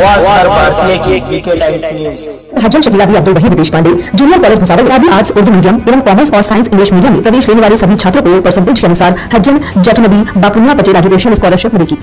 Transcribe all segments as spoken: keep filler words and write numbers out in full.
आवाज हर भारतीय की बीके टाइम्स न्यूज। हजम शकीला भी अब्दुल वहीद देशपांडे जूनियर कॉलेज भुसावल आदि आर्ट्स उर्दू मीडियम एवं कॉमर्स और साइंस इंग्लिश मीडियम में प्रवेश लेने वाले सभी छात्रों को परसेंटेज के अनुसार हज्जन जटनबी बापुनिया पटेल एजुकेशन स्कॉलरशिप मिलेगी।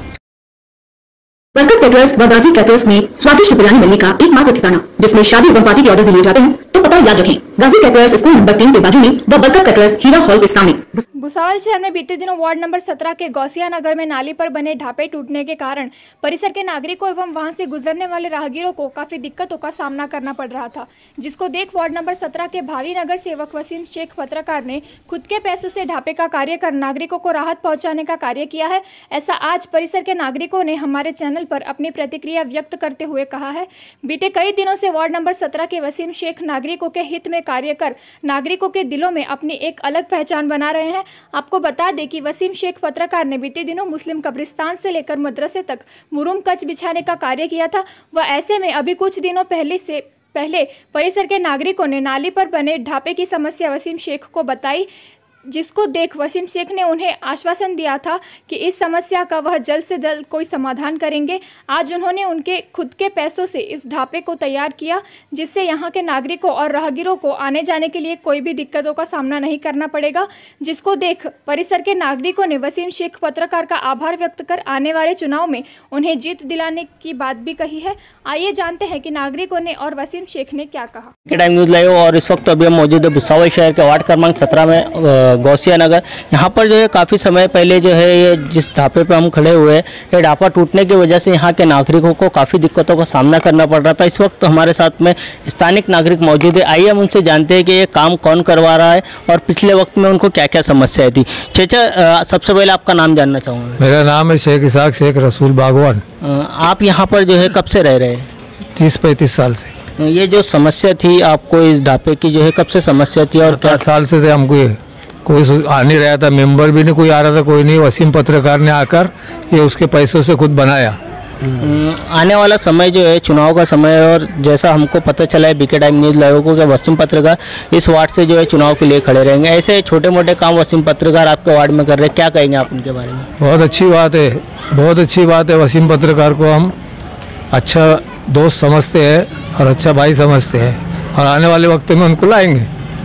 बरकत कैटरर्स व गाजी कैटरर्स में स्वादिष्ट बिरयानी मिलने का एकमात्र ठिकाना, जिसमें शादी एवं पार्टी के ऑर्डर भी लिए जाते हैं, तो पता याद रखें। गाजी कैटरर्स स्कूल नंबर तीन के बाजू में व बरकत कैटरर्स हीरा हॉल के सामने। भुसावल शहर में बीते दिनों वार्ड नंबर सत्रह के गौसिया नगर में नाली पर बने ढापे टूटने के कारण परिसर के नागरिकों एवं वहां से गुजरने वाले राहगीरों को काफी दिक्कतों का सामना करना पड़ रहा था, जिसको देख वार्ड नंबर सत्रह के भावी नगर सेवक वसीम शेख पत्रकार ने खुद के पैसों से ढापे का कार्य कर नागरिकों को राहत पहुंचाने का कार्य किया है। ऐसा आज परिसर के नागरिकों ने हमारे चैनल पर अपनी प्रतिक्रिया व्यक्त करते हुए कहा है। बीते कई दिनों से वार्ड नंबर सत्रह के वसीम शेख नागरिकों के हित में कार्य कर नागरिकों के दिलों में अपनी एक अलग पहचान बना रहे हैं। आपको बता दें कि वसीम शेख पत्रकार ने बीते दिनों मुस्लिम कब्रिस्तान से लेकर मदरसे तक मुरुम कच बिछाने का कार्य किया था। वह ऐसे में अभी कुछ दिनों पहले से पहले परिसर के नागरिकों ने नाली पर बने ढापे की समस्या वसीम शेख को बताई, जिसको देख वसीम शेख ने उन्हें आश्वासन दिया था कि इस समस्या का वह जल्द से जल्द कोई समाधान करेंगे। आज उन्होंने उनके खुद के पैसों से इस ढापे को तैयार किया, जिससे यहाँ के नागरिकों और राहगीरों को आने जाने के लिए कोई भी दिक्कतों का सामना नहीं करना पड़ेगा, जिसको देख परिसर के नागरिकों ने वसीम शेख पत्रकार का आभार व्यक्त कर आने वाले चुनाव में उन्हें जीत दिलाने की बात भी कही है। आइए जानते हैं कि नागरिकों ने और वसीम शेख ने क्या कहा। टाइम न्यूज लाइव और इस वक्त अभी हम मौजूद है भुसावल शहर के वार्ड क्रमांक सत्रह में गौसिया नगर। यहाँ पर जो है काफ़ी समय पहले जो है ये जिस ढापे पे हम खड़े हुए हैं, ये ढापा टूटने की वजह से यहाँ के नागरिकों को काफ़ी दिक्कतों का सामना करना पड़ रहा था। इस वक्त हमारे साथ में स्थानिक नागरिक मौजूद है। आइए हम उनसे जानते हैं कि ये काम कौन करवा रहा है और पिछले वक्त में उनको क्या क्या समस्याएं थी। चाचा, सबसे पहले आपका नाम जानना चाहूँगा। मेरा नाम है शेख इसाक शेख रसूल बागवान। आप यहाँ पर जो है कब से रह रहे हैं? तीस पैंतीस साल से। ये जो समस्या थी आपको इस ढापे की जो है कब से समस्या थी और क्या साल से थे हमको? ये कोई आ नहीं रहा था, मेंबर भी नहीं कोई आ रहा था, कोई नहीं। वसीम पत्रकार ने आकर ये उसके पैसों से खुद बनाया। आने वाला समय जो है चुनाव का समय है और जैसा हमको पता चला है बीके टाइम न्यूज़ लाइव को कि वसीम पत्रकार इस वार्ड से जो है चुनाव के लिए खड़े रहेंगे। ऐसे छोटे मोटे काम वसीम पत्रकार आपके वार्ड में कर रहे हैं, क्या कहेंगे आप उनके बारे में? बहुत अच्छी बात है, बहुत अच्छी बात है। वसीम पत्रकार को हम अच्छा दोस्त समझते हैं और अच्छा भाई समझते हैं और आने वाले वक्त में उनको लाएंगे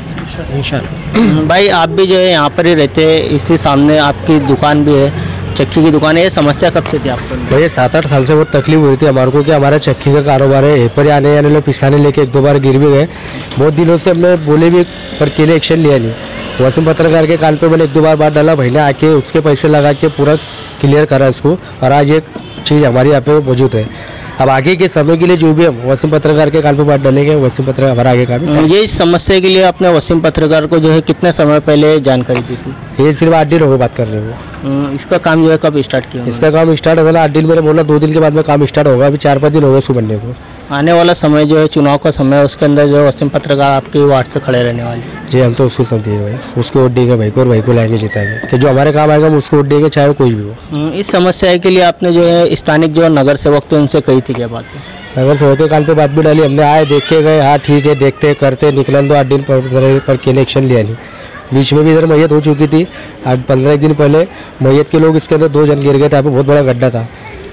इंशाल्लाह। भाई, आप भी जो है यहाँ पर ही रहते हैं, इसी सामने आपकी दुकान भी है, चक्की की दुकान है। ये समस्या कब से थी आपको? भैया सात आठ साल से बहुत तकलीफ हुई थी हमारे को कि हमारा चक्की का कारोबार है, यहीं पर आने जाने लोग पिसाने लेके एक दो बार गिर भी गए। बहुत दिनों से हमने बोले भी पर केले एक्शन लिया नहीं। वसीम पत्रकार के कान पे मैंने एक दो बार बात डाला, भाई ने आके उसके पैसे लगा के पूरा क्लियर करा इसको और आज एक चीज़ हमारी यहाँ पे मौजूद है। अब आगे के समय के लिए जो भी हम वसीम पत्रकार के कान पे बात डालेंगे, वसीम पत्रकार हमारा आगे का भी। ये इस समस्या के लिए आपने वसीम पत्रकार को जो है कितने समय पहले जानकारी दी थी? ये सिर्फ आठ दिन हो गए बात कर रहे हो। इसका काम जो है कब स्टार्ट किया? इसका काम स्टार्ट होगा आठ दिन, मैंने बोला दो दिन के बाद में काम स्टार्ट होगा। अभी चार पाँच दिन हो गए उसको बनने को। आने वाला समय जो है चुनाव का समय, उसके अंदर जो वसीम पत्रकार आपके वार्ड से खड़े रहने वाले? जी, हम तो उसको समझिए भाई, उसको वोट देंगे भाई को और भाई को लाएंगे जिताएंगे कि जो हमारे काम आएगा हम उसको वोट देंगे, चाहे कोई भी हो। इस समस्या के लिए आपने जो है स्थानिक जो नगर सेवक थे उनसे कही थी क्या बात? नगर सेवक के कान पे बात भी डाली हमने, आए देख के गए, हाँ ठीक है देखते करते निकलन दो। आठ दिन पर, पर केले एक्शन लिया नहीं। बीच में भी इधर मैयत हो चुकी थी, आज पंद्रह एक दिन पहले मैयत के लोग इसके अंदर दो जन गिर गए थे। यहाँ पे बहुत बड़ा गड्ढा था,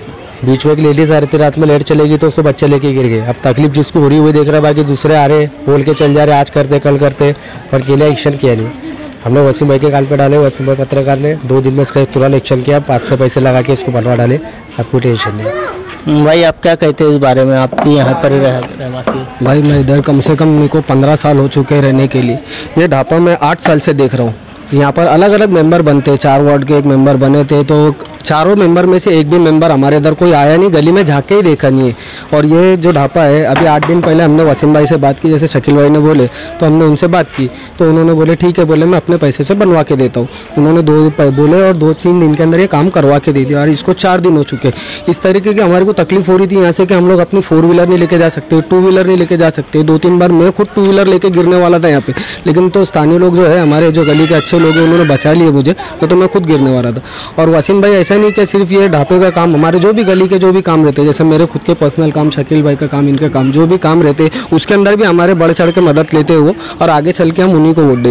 बीच में एक लेडीज आ रही थी, रात में लाइट चलेगी तो उसको बच्चे लेके गिर गए। अब तकलीफ जिसको हो रही हुई देख रहा है, बाकी दूसरे आ रहे बोल के चल जा रहे आज करते कल करते, पर केले एक्शन किया नहीं। हमने वसीम भाई के कान पे डाले, वसीम भाई पत्रकार ने दो दिन में इसका तुरंत एक्शन किया, पाँच से पैसे लगा के इसको बनवा डाले। आपको टेंशन नहीं। भाई, आप क्या कहते हैं इस बारे में? आप यहाँ पर ही रहवासी? भाई, मैं इधर कम से कम मेरे को पंद्रह साल हो चुके हैं रहने के लिए। ये ढापा मैं आठ साल से देख रहा हूँ। यहाँ पर अलग अलग मेंबर बनते हैं, चार वार्ड के एक मेंबर बने थे, तो चारों मेंबर में से एक भी मेंबर हमारे इधर कोई आया नहीं, गली में झाँक के ही देखा नहीं है। और ये जो ढापा है, अभी आठ दिन पहले हमने वसीम भाई से बात की, जैसे शकील भाई ने बोले तो हमने उनसे बात की, तो उन्होंने बोले ठीक है, बोले मैं अपने पैसे से बनवा के देता हूँ। उन्होंने दो बोले और दो तीन दिन के अंदर ये काम करवा के दे दिया और इसको चार दिन हो चुके। इस तरीके की हमारे को तकलीफ हो रही थी यहाँ से कि हम लोग अपनी फोर व्हीलर नहीं लेके जा सकते, टू व्हीलर नहीं लेके जा सकते। दो तीन बार मैं खुद टू व्हीलर लेके गिरने वाला था यहाँ पे, लेकिन तो स्थानीय लोग जो है हमारे जो गली के अच्छे लोग हैं उन्होंने बचा लिए मुझे, तो, तो मैं खुद गिरने वाला था। और वसीम भाई ऐसा नहीं कि सिर्फ ये ढापे का काम, हमारे जो भी गली के जो भी काम रहते हैं, जैसे मेरे खुद के पर्सनल काम, शकील भाई का काम, इनके काम जो भी काम रहते हैं उसके अंदर भी हमारे बढ़ चढ़ के मदद लेते हो और आगे चल के हम उन्हीं को वोट देंगे।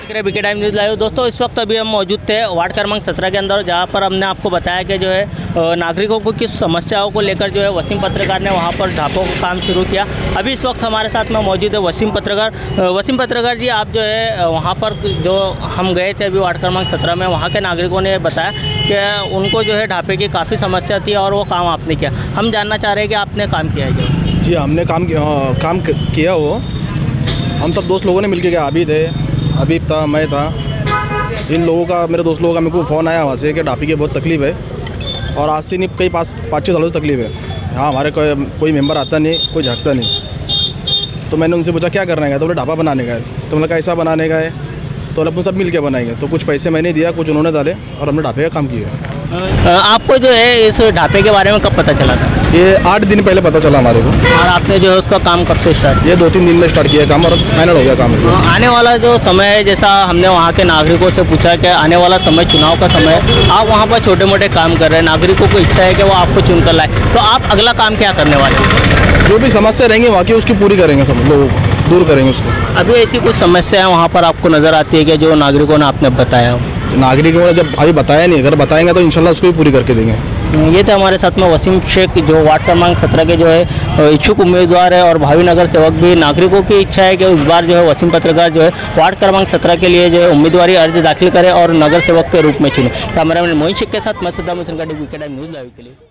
देख रहे बीके टाइम न्यूज़ लाइव। दोस्तों इस वक्त अभी हम मौजूद थे वार्ड क्रमांक सत्रह के अंदर, जहां पर हमने आपको बताया कि जो है नागरिकों को किस समस्याओं को लेकर जो है वसीम पत्रकार ने वहां पर ढापों का काम शुरू किया। अभी इस वक्त हमारे साथ में मौजूद है वसीम पत्रकार। वसीम पत्रकार जी, आप जो है वहाँ पर जो हम गए थे अभी वार्ड क्रमांक सत्रह में, वहाँ के नागरिकों ने बताया कि उनको जो है ढापे की काफ़ी समस्या थी और वो काम आपने किया। हम जानना चाह रहे हैं कि आपने काम किया है क्या? जी हमने काम किया, काम किया। वो हम सब दोस्त लोगों ने मिलके गया, अभी थे, अभी था, मैं था, इन लोगों का, मेरे दोस्त लोगों का मेरे को फ़ोन आया वहाँ से कि ढापी की बहुत तकलीफ़ है और आज से नहीं कई पास पाँच छः सालों से तकलीफ़ है। हाँ हमारे कोई कोई मेंबर आता नहीं, कोई झटता नहीं। तो मैंने उनसे पूछा क्या करने का है, तो बोले ढाबा बनाने का है। तो मैंने कहा ऐसा बनाने का है, तो अपन सब मिल के बनाएंगे। तो कुछ पैसे मैंने दिया, कुछ उन्होंने डाले और हमने ढाबे का काम किया। आपको जो है इस ढाबे के बारे में कब पता चला था? ये आठ दिन पहले पता चला हमारे को। और आपने जो है उसका काम कब से स्टार्ट? ये दो तीन दिन में स्टार्ट किया काम और फाइनल हो गया काम। आने वाला जो समय है, जैसा हमने वहाँ के नागरिकों से पूछा कि आने वाला समय चुनाव का समय है, आप वहाँ पर छोटे मोटे काम कर रहे हैं, नागरिकों को इच्छा है कि वो आपको चुनकर लाए, तो आप अगला काम क्या करने वाले हैं? जो भी समस्या रहेंगी वहाँ की उसकी पूरी करेंगे, सब लोगों को दूर करेंगे उसको। अभी ऐसी कुछ समस्या है वहाँ पर आपको नज़र आती है कि जो नागरिकों ने आपने बताया हो? नागरिकों ने जब अभी बताया नहीं, अगर बताएंगे तो इंशाल्लाह उसको भी पूरी करके देंगे। ये थे हमारे साथ में वसीम शेख, जो वार्ड क्रमांक सत्रह के जो है इच्छुक उम्मीदवार है और भावी नगर सेवक भी। नागरिकों की इच्छा है कि इस बार जो है वसीम पत्रकार जो है वार्ड क्रमांक सत्रह के लिए जो है उम्मीदवारी अर्जी दाखिल करें और नगर सेवक के रूप में चुने। कैमरामैन मोहित शेख के साथ मैं सद्दाम हुसैन का डी वी के टाइम न्यूज़ लाइव के लिए।